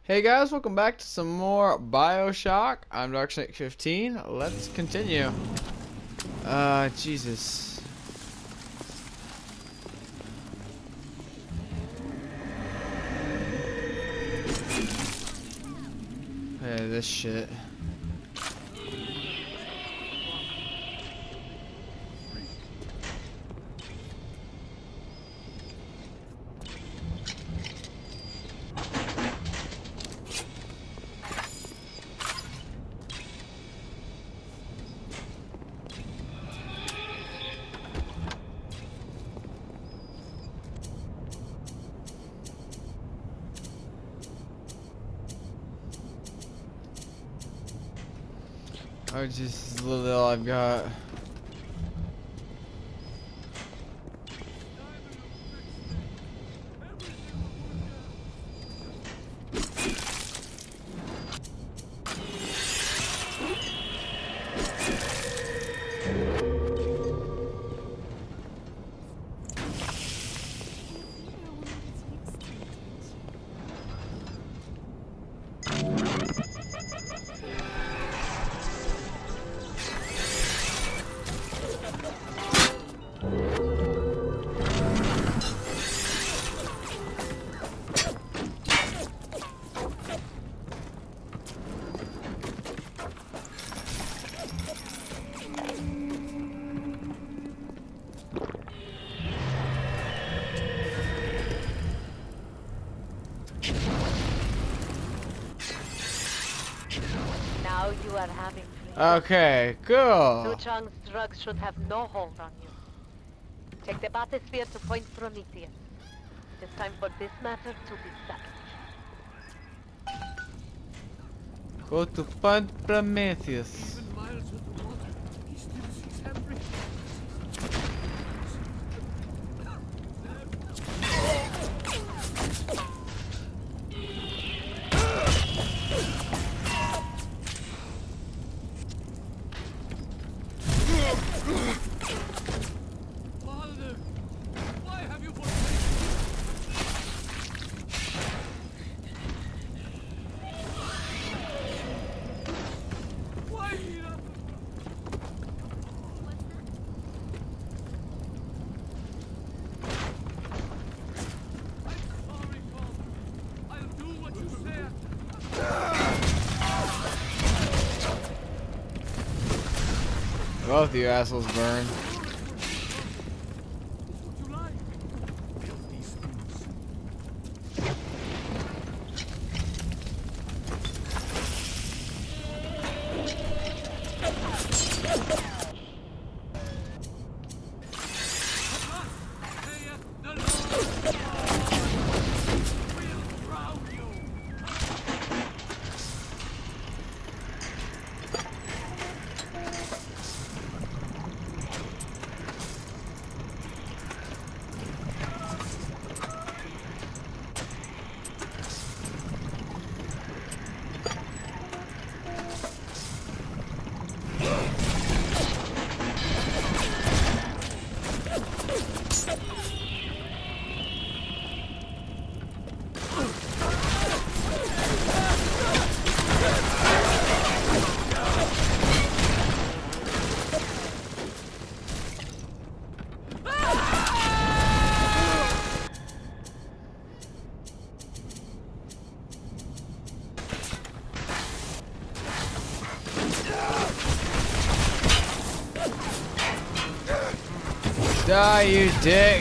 Hey guys, welcome back to some more BioShock. I'm DarkSnake15. Let's continue. Jesus. Hey, this shit. Oh, just a little I've got. Now you are having fun. Okay, cool. Su Chang's drugs should have no hold on you. Take the bathysphere to Point Prometheus. It is time for this matter to be settled. Go to Point Prometheus. Even miles underwater, he still sees everything. Father, why have you forsaken me? Why, Hira? I'm sorry, Father. I'll do what you say. Both you assholes burn. What you like? Build these things. The Lord will drown you. Die, you dick.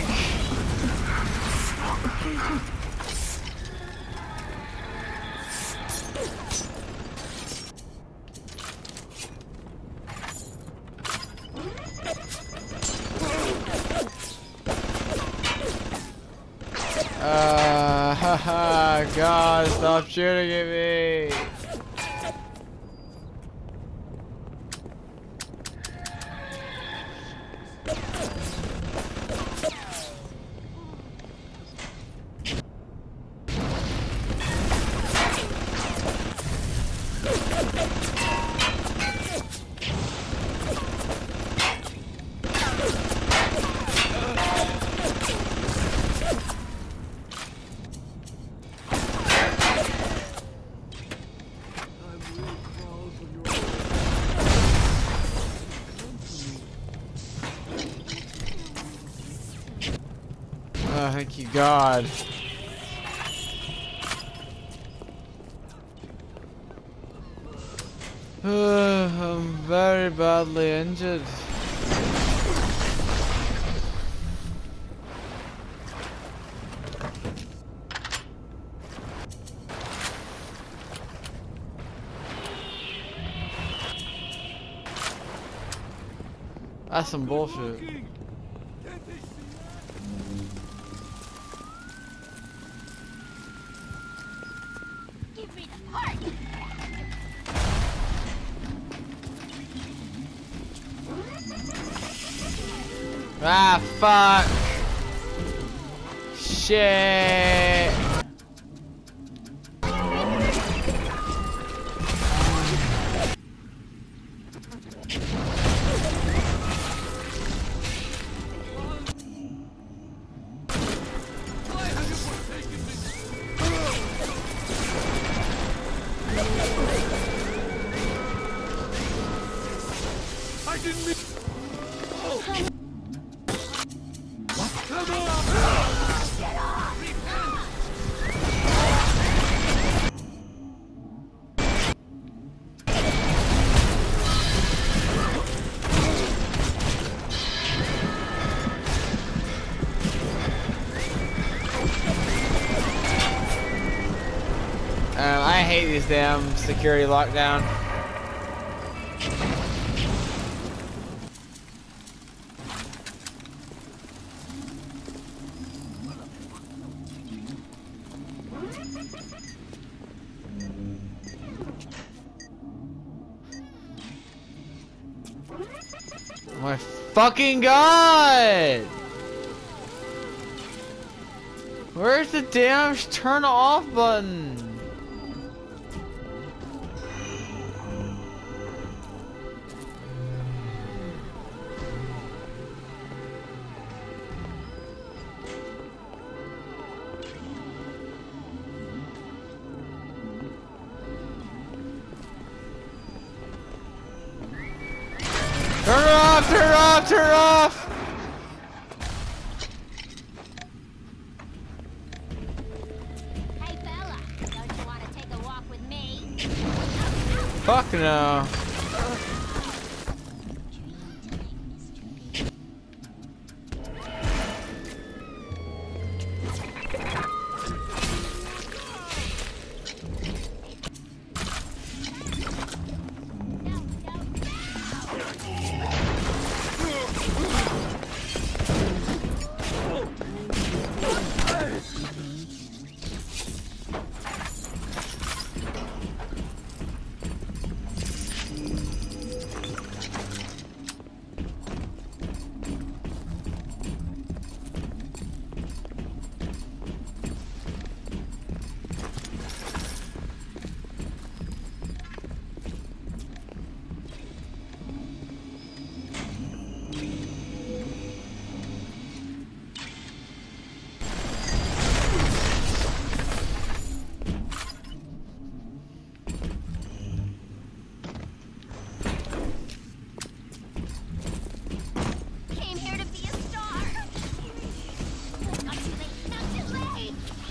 Haha, God, stop shooting at me. thank you God. I'm very badly injured. That's some bullshit. Give me the part. Ah, fuck. Shit. I didn't mean. I hate these damn security lockdown. Oh my fucking God! Where's the damn turn off button? Turn it off! Turn it off! Turn it off! Hey fella, don't you want to take a walk with me? Fuck no. Came here to be a star. Not too late, not too late.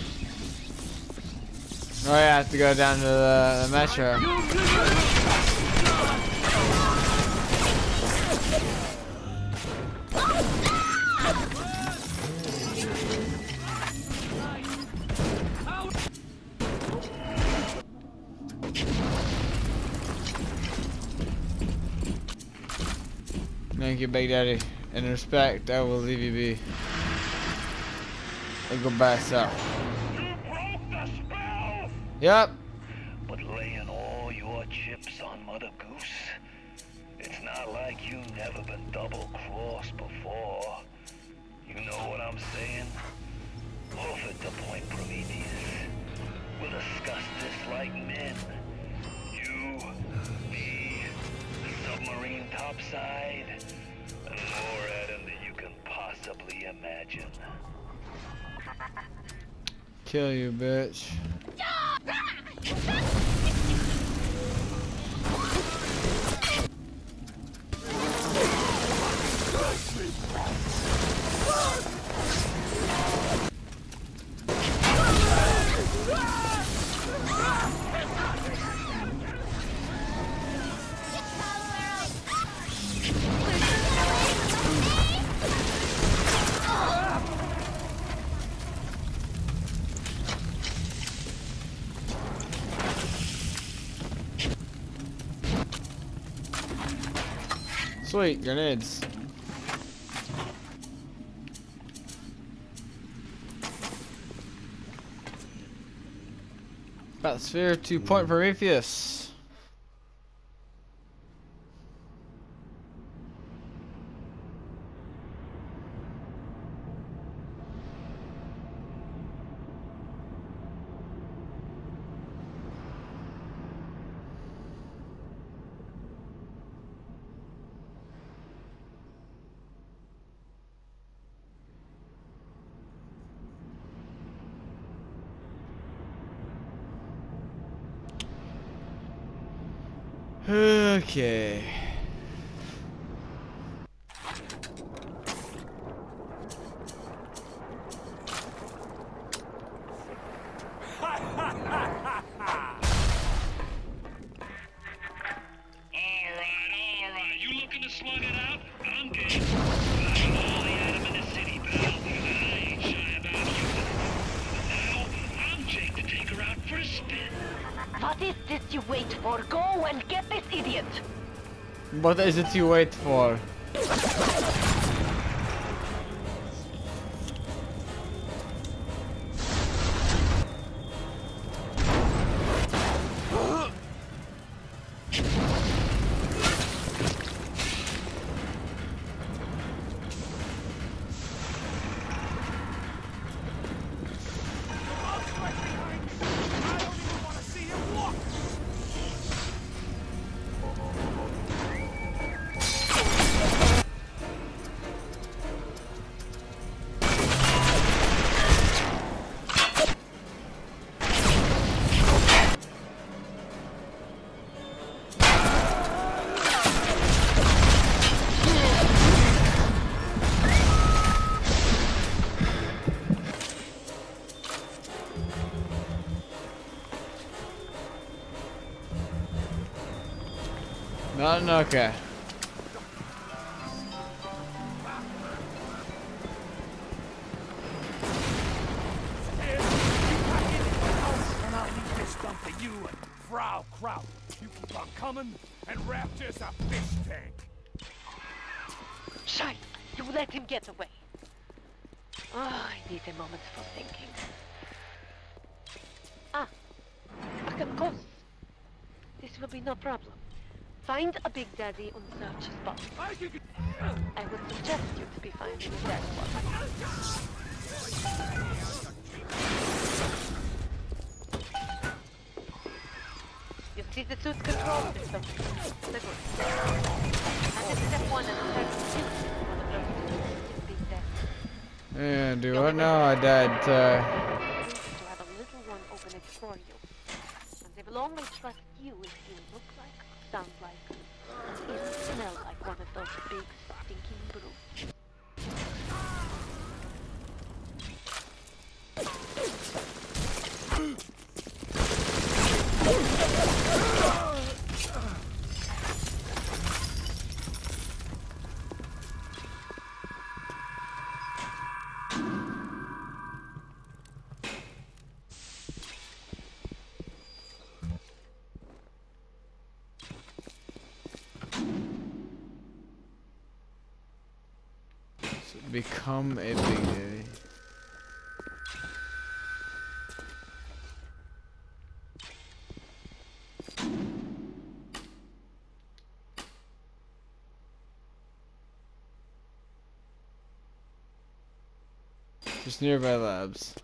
Oh yeah, I have to go down to the metro. Thank you, Big Daddy. In respect, I will leave you be. And go back south. You broke the spell! Yep. But laying all your chips on Mother Goose, it's not like you never been double-crossed before. You know what I'm saying? Off at the point, Prometheus. We'll discuss this like men. You, me, the submarine topside, and more at him than you can possibly imagine. Kill you, bitch. Sweet, grenades. Batsphere to Point Prometheus. Okay. Alright. You looking to slug it out? I'm game. I'm all the Adam in the city, pal. I ain't shy about you. Now, I'm Jake to take her out for a spin. What is this you wait for? Go and get this idiot! What is it you wait for? Nothing, okay. And I'll leave this dump to you and Frau Kraut. You keep on coming and Raptor's a fish tank. Shite! You let him get away. Oh, I need a moment for thinking. Ah, of course. This will be no problem. Find a Big Daddy and search his box. I would suggest you to be finding a dead one. You see the suit control system? The good. And it's step 1 and step 2. One of those is Big Daddy. Yeah, do what now? I died. To have a little one open it for you. And they will only trust you if you look like, sound like, and even smell like one of those big stinking brutes. Become a Big Daddy. Just nearby labs.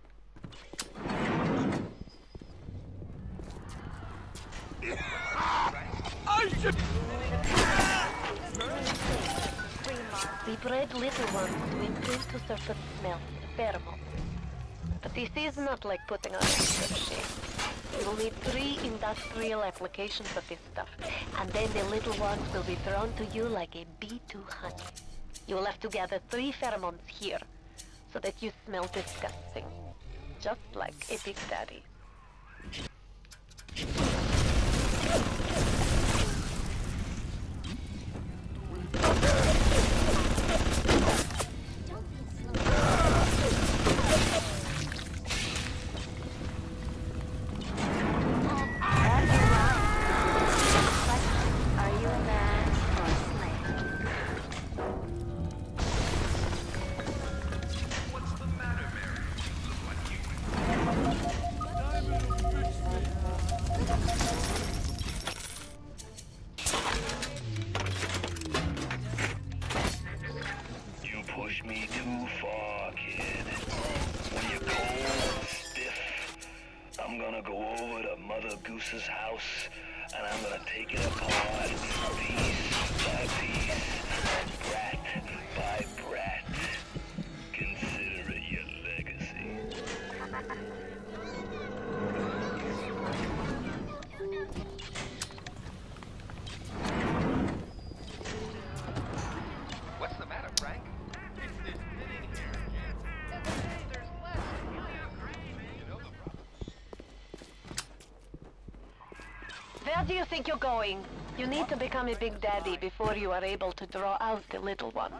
We bred little ones to improve to certain smells, pheromones. But this is not like putting on a machine. You will need 3 industrial applications of this stuff, and then the little ones will be thrown to you like a bee to honey. You will have to gather 3 pheromones here, so that you smell disgusting. Just like a Big Daddy. Are you a man or a slave? Mother Goose's house, and I'm gonna take it apart, piece by piece, brat by brat. Consider it your legacy. What's the matter, Frank? It's this thing here, Jim. Every day there's less. You know the problem. Where do you think you're going? You need to become a big daddy before you are able to draw out the little ones.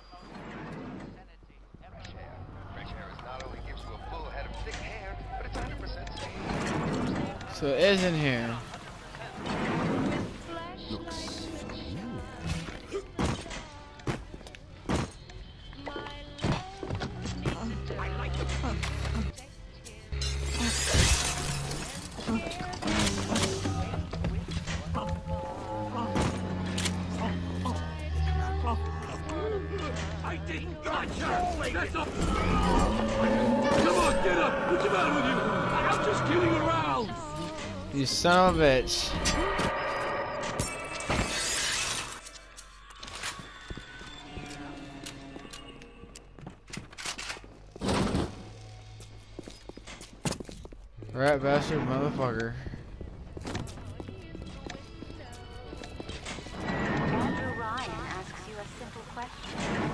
Fresh air not only gives you a full head of thick hair, but it's 100% safe. So it is in here. I didn't gotcha! That's up! Come on, get up! What's the matter with you? I'm just kidding around! You son of a bitch. Rat bastard motherfucker. Andrew Ryan asks you a simple question.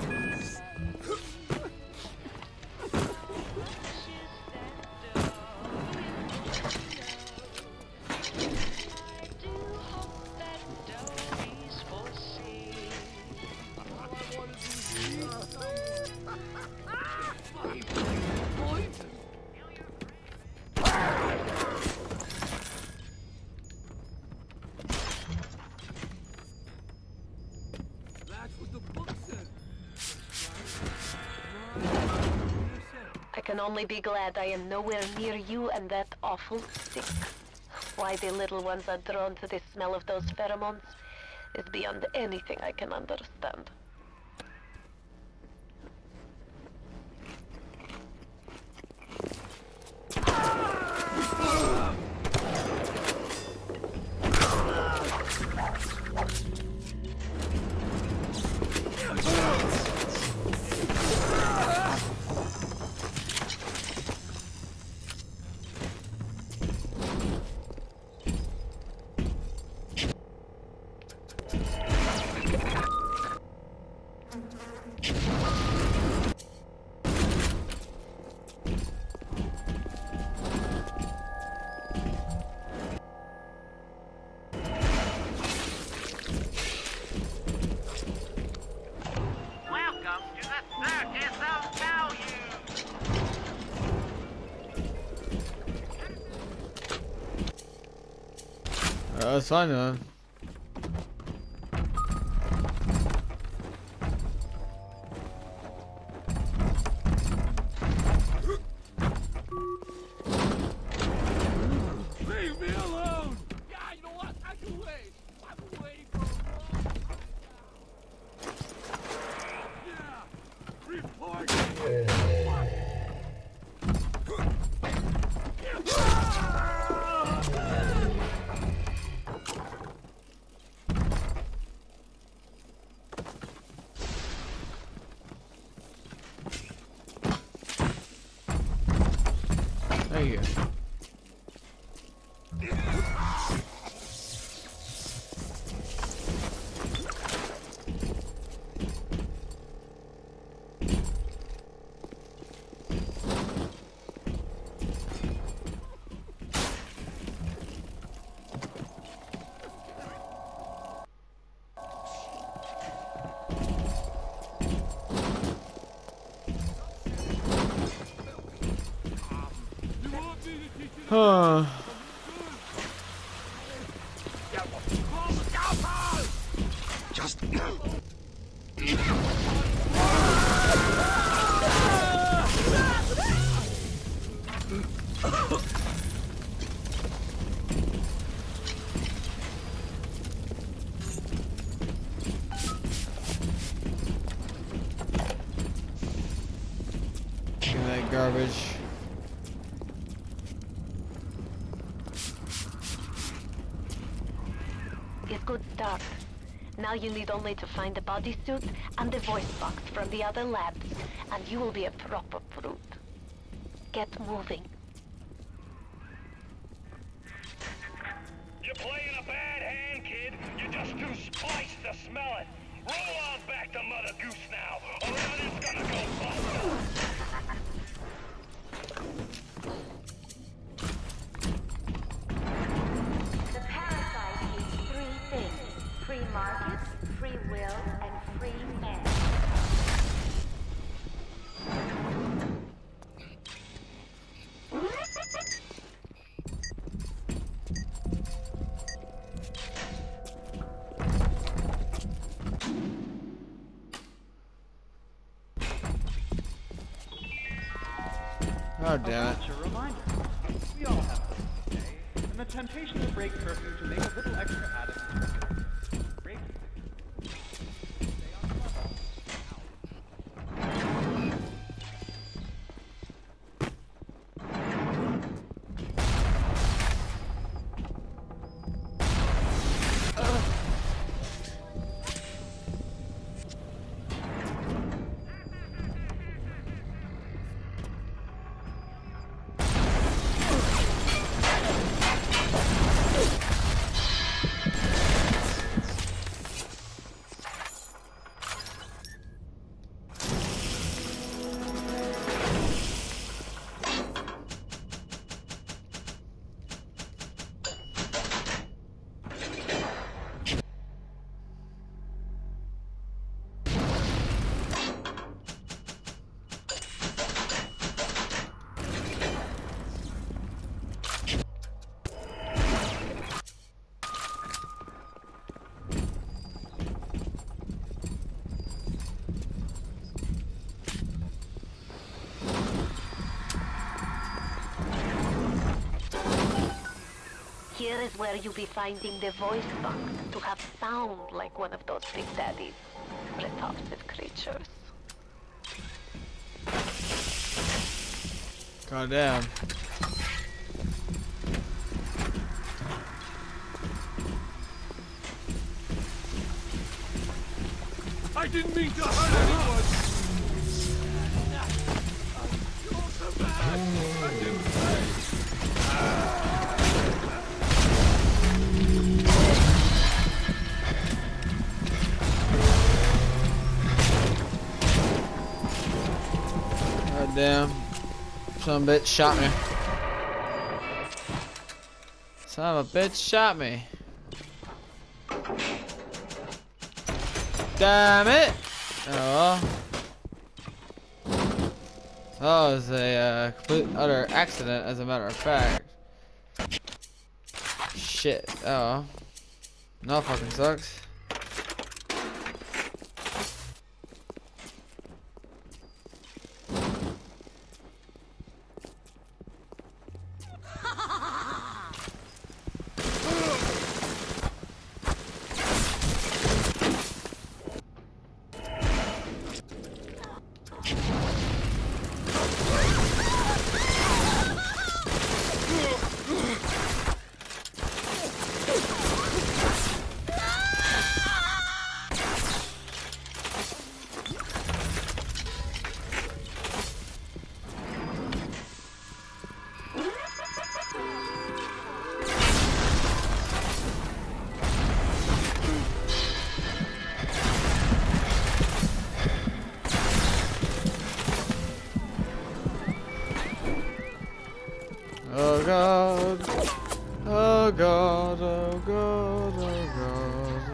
That's what the book said. I can only be glad I am nowhere near you and that awful stink. Why the little ones are drawn to the smell of those pheromones is beyond anything I can understand. That's fine then. Leave me alone! Yeah, you know what? I can wait. I can wait for a long time. Yeah. Report. There you go. Huh. Just Give me that garbage. good start. Now you need only to find the bodysuit and the voice box from the other labs, and you will be a proper brute. Get moving. You're playing a bad hand, kid. You're just too spiced to smell it. Roll on back to Mother Goose now, or nothing's gonna go bust. The parasite needs three things: free market, free will, and free men. Oh, damn it. A reminder. We all have a day, and the temptation to break curfew to make a little extra added. Break. Stay on top. Here is where you'll be finding the voice box to have sound like one of those Big Daddy's repulsive creatures. God damn. I didn't mean to hurt anyone! God damn. Some bitch shot me. Son of a bitch shot me. Damn it! Oh well. Oh, it was a complete utter accident, as a matter of fact. Shit. Oh well. No fucking sucks. Oh god. Oh god. Oh god. Oh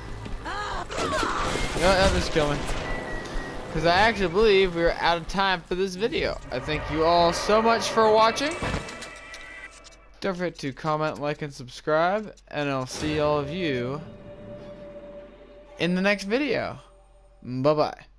god. Yeah, just kill me. Because I actually believe we're out of time for this video. I thank you all so much for watching. Don't forget to comment, like, and subscribe. And I'll see all of you in the next video. Bye-bye.